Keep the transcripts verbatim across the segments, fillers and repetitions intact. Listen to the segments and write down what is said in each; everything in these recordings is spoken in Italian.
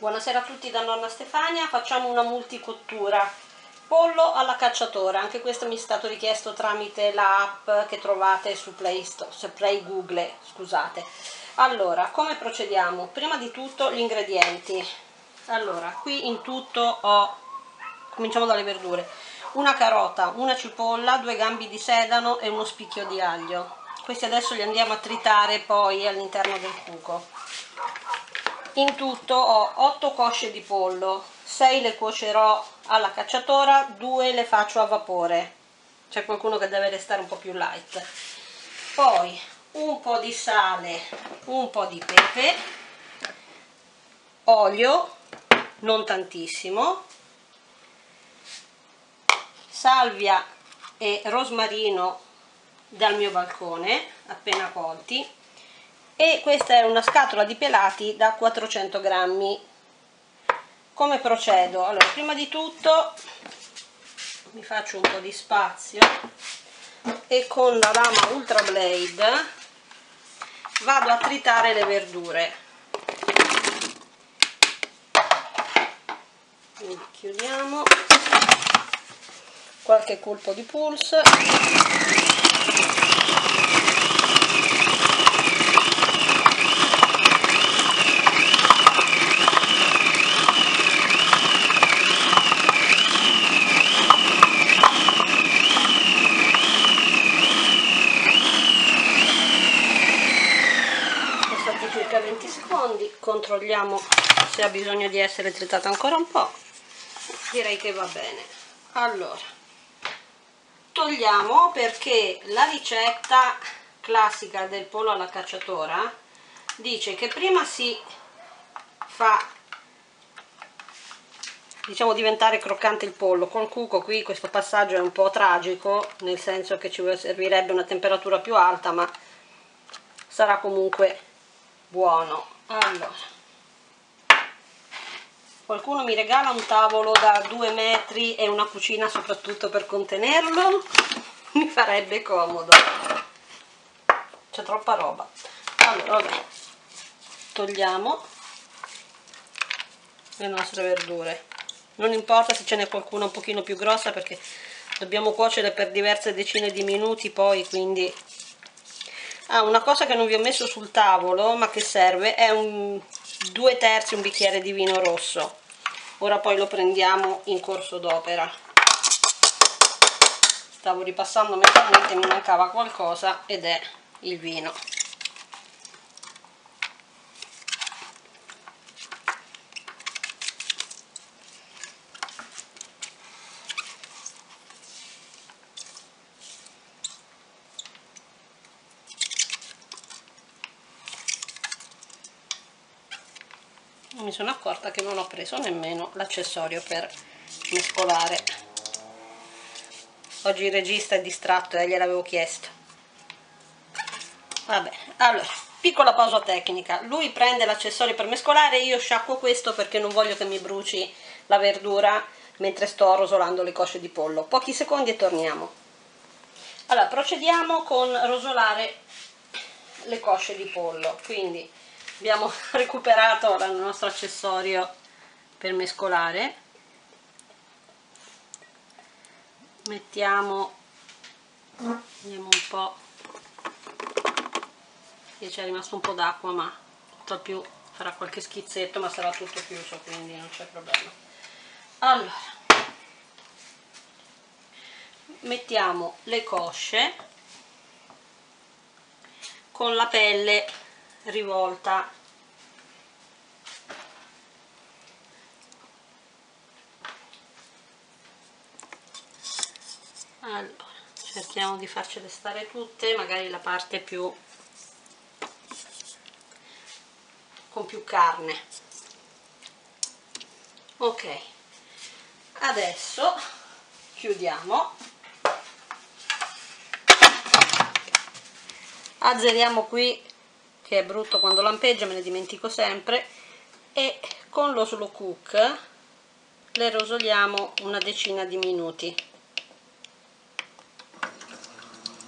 Buonasera a tutti da nonna Stefania. Facciamo una multicottura pollo alla cacciatora. Anche questo mi è stato richiesto tramite l'app che trovate su Play Store, su Play Google, scusate. Allora, come procediamo? Prima di tutto gli ingredienti. Allora, qui in tutto ho, cominciamo dalle verdure, una carota, una cipolla, due gambi di sedano e uno spicchio di aglio. Questi adesso li andiamo a tritare poi all'interno del cuoco. In tutto ho otto cosce di pollo, sei le cuocerò alla cacciatora, due le faccio a vapore. C'è qualcuno che deve restare un po' più light. Poi un po' di sale, un po' di pepe, olio, non tantissimo, salvia e rosmarino dal mio balcone, appena colti. E questa è una scatola di pelati da quattrocento grammi. Come procedo? Allora, prima di tutto mi faccio un po' di spazio e con la lama Ultra Blade vado a tritare le verdure. Quindi chiudiamo, qualche colpo di pulse. Circa venti secondi, controlliamo se ha bisogno di essere tritata ancora un po'. Direi che va bene. Allora, togliamo, perché la ricetta classica del pollo alla cacciatora dice che prima si fa, diciamo, diventare croccante il pollo. Col cuoco qui questo passaggio è un po' tragico, nel senso che ci servirebbe una temperatura più alta, ma sarà comunque buono. Allora, qualcuno mi regala un tavolo da due metri e una cucina soprattutto per contenerlo? Mi farebbe comodo, c'è troppa roba. Allora, vabbè, togliamo le nostre verdure. Non importa se ce n'è qualcuna un pochino più grossa, perché dobbiamo cuocere per diverse decine di minuti poi, quindi. Ah, una cosa che non vi ho messo sul tavolo ma che serve è un due terzi un bicchiere di vino rosso. Ora poi lo prendiamo in corso d'opera. Stavo ripassando mentalmente, mi mancava qualcosa ed è il vino. Mi sono accorta che non ho preso nemmeno l'accessorio per mescolare. Oggi il regista è distratto e eh, gliel'avevo chiesto. Vabbè, allora, piccola pausa tecnica. Lui prende l'accessorio per mescolare, io sciacquo questo perché non voglio che mi bruci la verdura mentre sto rosolando le cosce di pollo. Pochi secondi e torniamo. Allora, procediamo con rosolare le cosce di pollo. Quindi abbiamo recuperato il nostro accessorio per mescolare, mettiamo, vediamo un po', che c'è rimasto un po' d'acqua, ma tutto più farà qualche schizzetto, ma sarà tutto chiuso, quindi non c'è problema. Allora, mettiamo le cosce con la pelle rivolta. Allora, cerchiamo di farcele stare tutte, magari la parte più con più carne. Ok, adesso chiudiamo, azzeriamo qui, che è brutto quando lampeggia, me ne dimentico sempre, e con lo slow cook le rosoliamo una decina di minuti.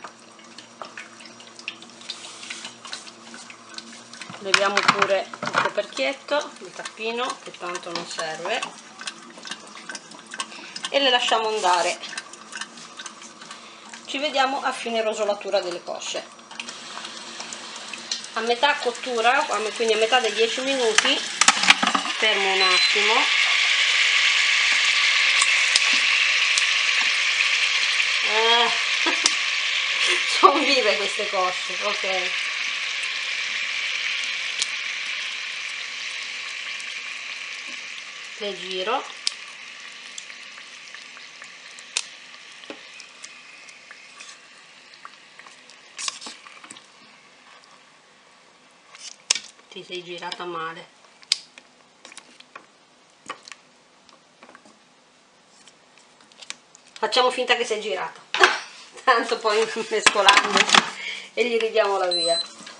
Leviamo pure queste coperchietto, il tappino che tanto non serve, e le lasciamo andare. Ci vediamo a fine rosolatura delle cosce. A metà cottura, quindi a metà dei dieci minuti, fermo un attimo, eh, sono vive queste cosce, ok. Le giro, ti sei girata male. Facciamo finta che sei girata, tanto poi mescolandosi e gli ridiamo la via.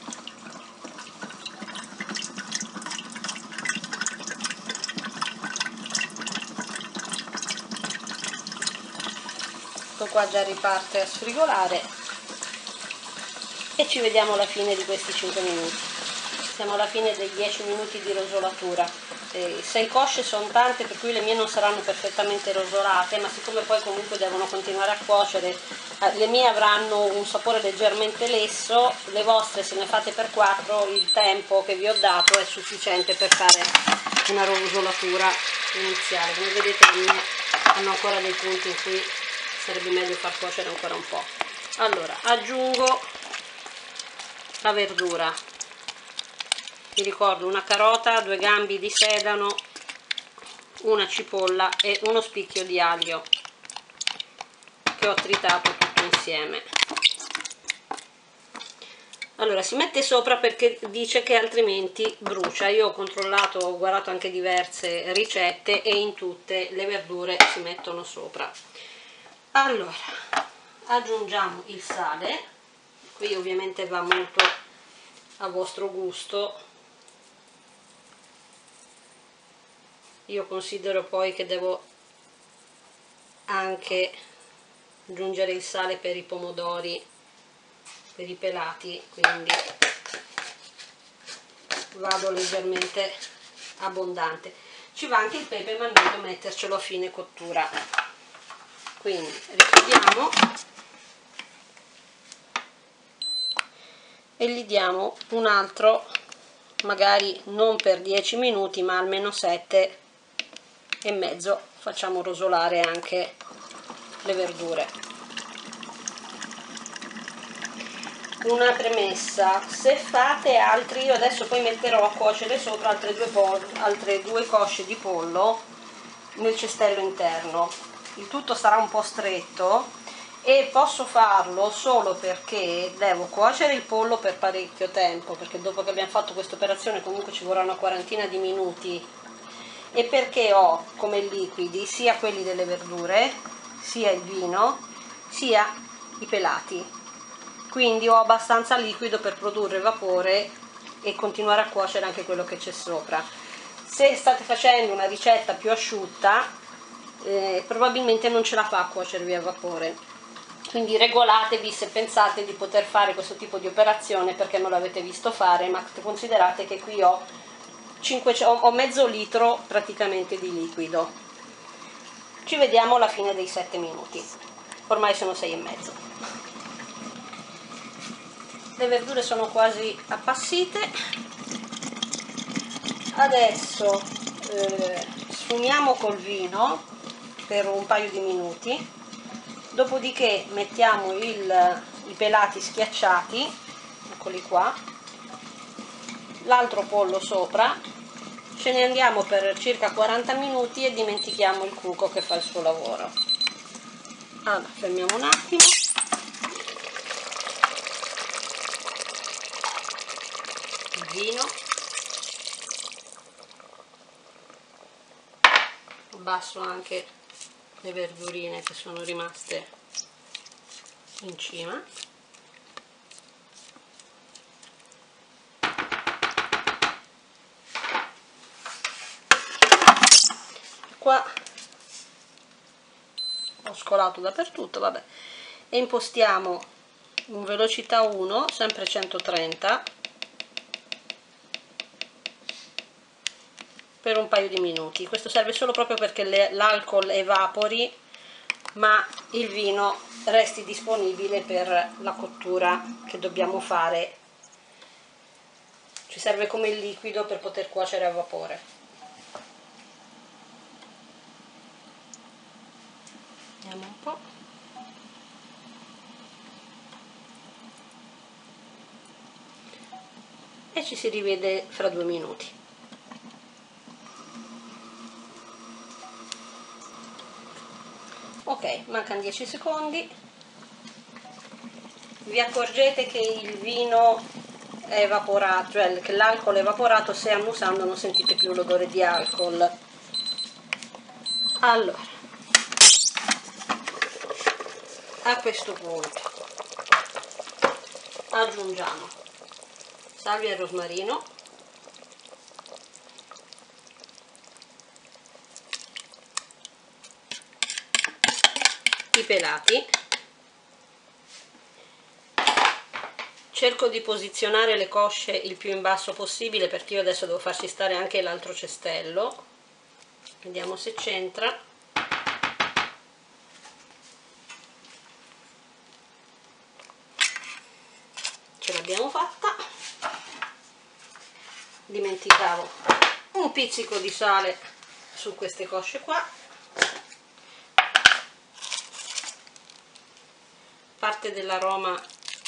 Ecco qua, già riparte a sfrigolare e ci vediamo alla fine di questi cinque minuti. Siamo alla fine dei dieci minuti di rosolatura. sei cosce sono tante, per cui le mie non saranno perfettamente rosolate, ma siccome poi comunque devono continuare a cuocere, le mie avranno un sapore leggermente lesso, le vostre, se ne fate per quattro, il tempo che vi ho dato è sufficiente per fare una rosolatura iniziale. Come vedete le mie hanno ancora dei punti in cui sarebbe meglio far cuocere ancora un po'. Allora aggiungo la verdura. Vi ricordo una carota, due gambi di sedano, una cipolla e uno spicchio di aglio che ho tritato tutto insieme. Allora si mette sopra perché dice che altrimenti brucia. Io ho controllato, ho guardato anche diverse ricette e in tutte le verdure si mettono sopra. Allora aggiungiamo il sale, qui ovviamente va molto a vostro gusto. Io considero poi che devo anche aggiungere il sale per i pomodori, per i pelati, quindi vado leggermente abbondante. Ci va anche il pepe, ma è meglio mettercelo a fine cottura. Quindi richiudiamo e gli diamo un altro, magari non per dieci minuti, ma almeno sette e mezzo, facciamo rosolare anche le verdure. Una premessa: se fate altri, io adesso poi metterò a cuocere sopra altre due, altre due cosce di pollo nel cestello interno. Il tutto sarà un po' stretto e posso farlo solo perché devo cuocere il pollo per parecchio tempo, perché dopo che abbiamo fatto questa operazione comunque ci vorrà una quarantina di minuti, e perché ho come liquidi sia quelli delle verdure, sia il vino, sia i pelati, quindi ho abbastanza liquido per produrre vapore e continuare a cuocere anche quello che c'è sopra. Se state facendo una ricetta più asciutta, eh, probabilmente non ce la fa a cuocervi a vapore, quindi regolatevi se pensate di poter fare questo tipo di operazione perché non l'avete visto fare, ma considerate che qui ho ho mezzo litro praticamente di liquido. Ci vediamo alla fine dei sette minuti, ormai sono sei e mezzo. Le verdure sono quasi appassite. Adesso eh, sfumiamo col vino per un paio di minuti, dopodiché mettiamo il, i pelati schiacciati, eccoli qua, l'altro pollo sopra, ce ne andiamo per circa quaranta minuti e dimentichiamo il cuoco che fa il suo lavoro. Allora fermiamo un attimo, il vino, abbasso anche le verdurine che sono rimaste in cima. Qua ho scolato dappertutto, vabbè, e impostiamo in velocità uno, sempre centotrenta, per un paio di minuti. Questo serve solo proprio perché l'alcol evapori ma il vino resti disponibile per la cottura che dobbiamo fare. Ci serve come il liquido per poter cuocere a vapore. Vediamo un po'. E ci si rivede fra due minuti. Ok, mancano dieci secondi. Vi accorgete che il vino è evaporato, cioè che l'alcol è evaporato, se annusando non sentite più l'odore di alcol. Allora, a questo punto aggiungiamo salvia e rosmarino, i pelati, cerco di posizionare le cosce il più in basso possibile perché io adesso devo farci stare anche l'altro cestello, vediamo se c'entra. Ce l'abbiamo fatta. Dimenticavo un pizzico di sale su queste cosce qua. Parte dell'aroma.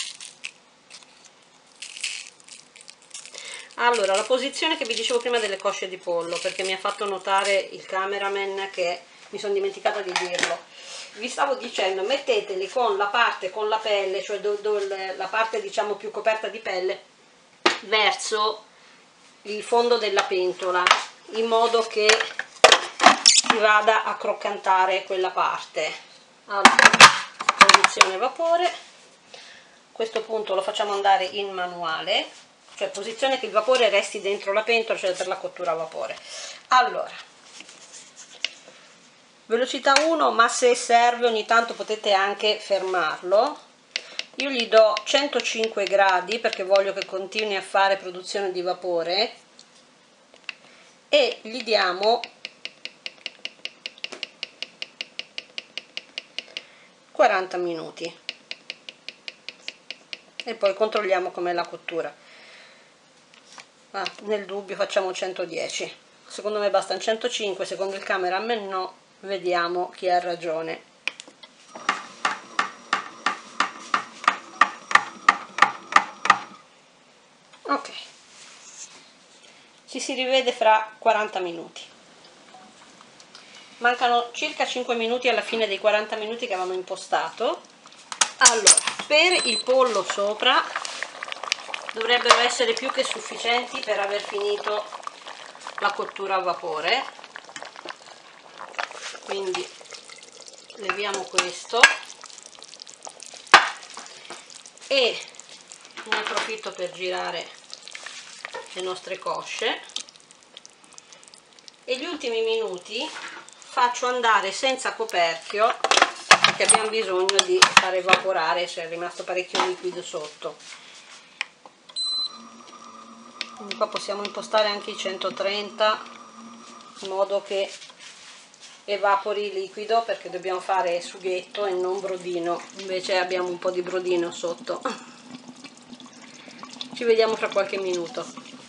Allora, la posizione che vi dicevo prima delle cosce di pollo, perché mi ha fatto notare il cameraman che mi sono dimenticata di dirlo. Vi stavo dicendo, metteteli con la parte con la pelle, cioè do, do, la parte diciamo più coperta di pelle, verso il fondo della pentola, in modo che si vada a croccantare quella parte. Allora, posizione vapore, a questo punto lo facciamo andare in manuale, cioè posizione che il vapore resti dentro la pentola, cioè per la cottura a vapore. Allora, velocità uno, ma se serve ogni tanto potete anche fermarlo. Io gli do centocinque gradi perché voglio che continui a fare produzione di vapore e gli diamo quaranta minuti e poi controlliamo com'è la cottura. Ah, nel dubbio facciamo centodieci, secondo me bastano centocinque, secondo il cameraman no, vediamo chi ha ragione. Ok, ci si rivede fra quaranta minuti. Mancano circa cinque minuti alla fine dei quaranta minuti che avevamo impostato. Allora, per il pollo sopra dovrebbero essere più che sufficienti per aver finito la cottura a vapore, quindi leviamo questo e ne approfitto per girare le nostre cosce e gli ultimi minuti faccio andare senza coperchio perché abbiamo bisogno di far evaporare, c'è cioè rimasto parecchio liquido sotto. Quindi qua possiamo impostare anche i centotrenta in modo che evapori il liquido, perché dobbiamo fare sughetto e non brodino, invece abbiamo un po' di brodino sotto. Ci vediamo fra qualche minuto.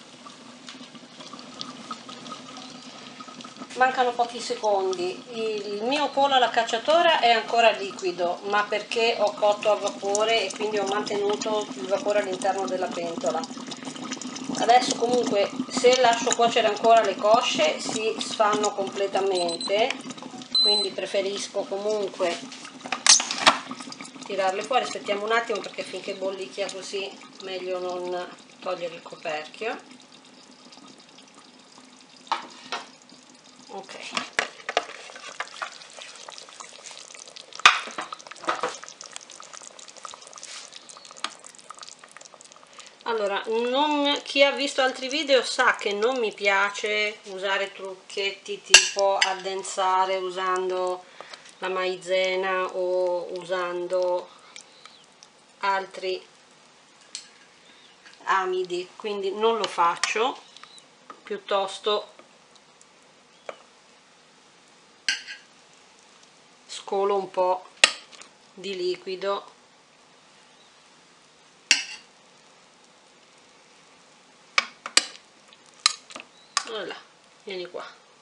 Mancano pochi secondi. Il mio pollo alla cacciatora è ancora liquido, ma perché ho cotto a vapore e quindi ho mantenuto il vapore all'interno della pentola. Adesso comunque se lascio cuocere ancora le cosce si sfanno completamente, quindi preferisco comunque tirarle fuori. Aspettiamo un attimo perché finché bollicchia così meglio non togliere il coperchio. Ok, allora non, chi ha visto altri video sa che non mi piace usare trucchetti tipo addensare usando la maizena o usando altri amidi, quindi non lo faccio, piuttosto scolo un po' di liquido. Voilà, vieni qua.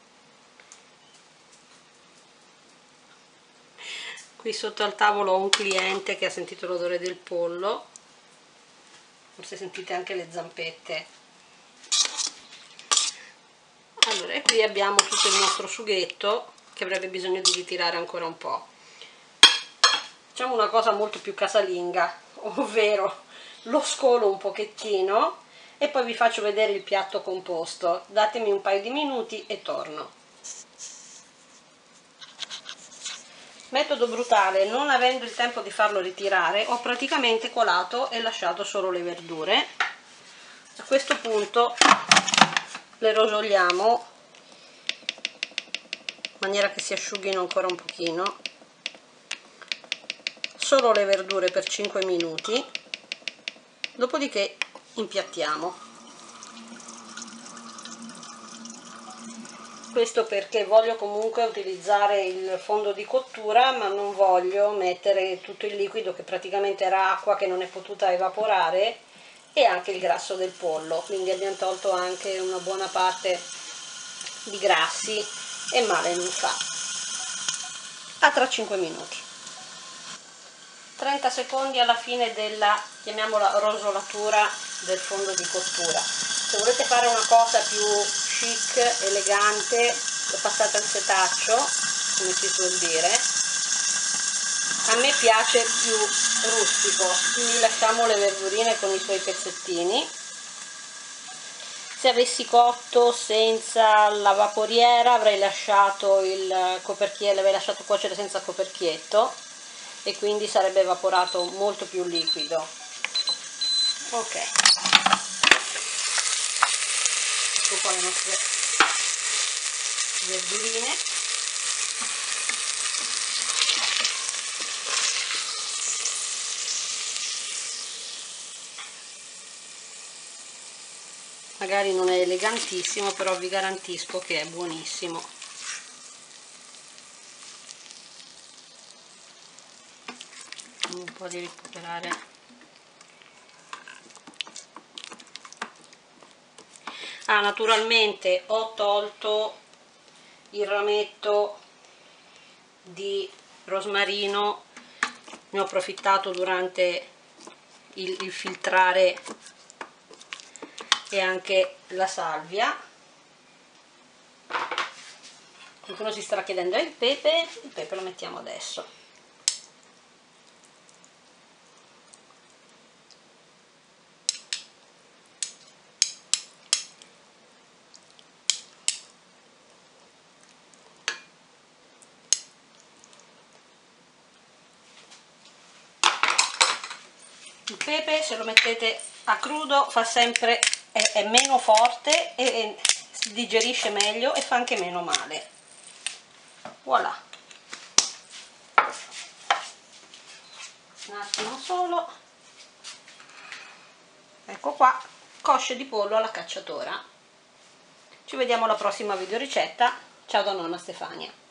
Qui sotto al tavolo ho un cliente che ha sentito l'odore del pollo, forse sentite anche le zampette. Allora, e qui abbiamo tutto il nostro sughetto che avrebbe bisogno di ritirare ancora un po'. Facciamo una cosa molto più casalinga, ovvero lo scolo un pochettino e poi vi faccio vedere il piatto composto. Datemi un paio di minuti e torno. Metodo brutale: non avendo il tempo di farlo ritirare, ho praticamente colato e lasciato solo le verdure. A questo punto le rosogliamo in maniera che si asciughino ancora un pochino, solo le verdure per cinque minuti, dopodiché impiattiamo. Questo perché voglio comunque utilizzare il fondo di cottura, ma non voglio mettere tutto il liquido, che praticamente era acqua che non è potuta evaporare, e anche il grasso del pollo, quindi abbiamo tolto anche una buona parte di grassi e male non fa. A tra cinque minuti. trenta secondi alla fine della, chiamiamola, rosolatura del fondo di cottura. Se volete fare una cosa più chic, elegante, lo passate al setaccio, come si suol dire. A me piace più rustico, quindi lasciamo le verdurine con i suoi pezzettini. Se avessi cotto senza la vaporiera avrei lasciato il coperchietto, l'avrei lasciato cuocere senza coperchietto e quindi sarebbe evaporato molto più liquido. Ok, ecco qua le nostre verdurine. Magari non è elegantissimo, però vi garantisco che è buonissimo. Un po' di recuperare. Ah, naturalmente ho tolto il rametto di rosmarino, ne ho approfittato durante il, il filtrare, e anche la salvia. Qualcuno si starà chiedendo: il pepe? Il pepe lo mettiamo adesso. Il pepe, se lo mettete a crudo, fa sempre, è, è meno forte e, e si digerisce meglio e fa anche meno male. Voilà. Un attimo solo. Ecco qua, cosce di pollo alla cacciatora. Ci vediamo alla prossima video ricetta. Ciao da nonna Stefania.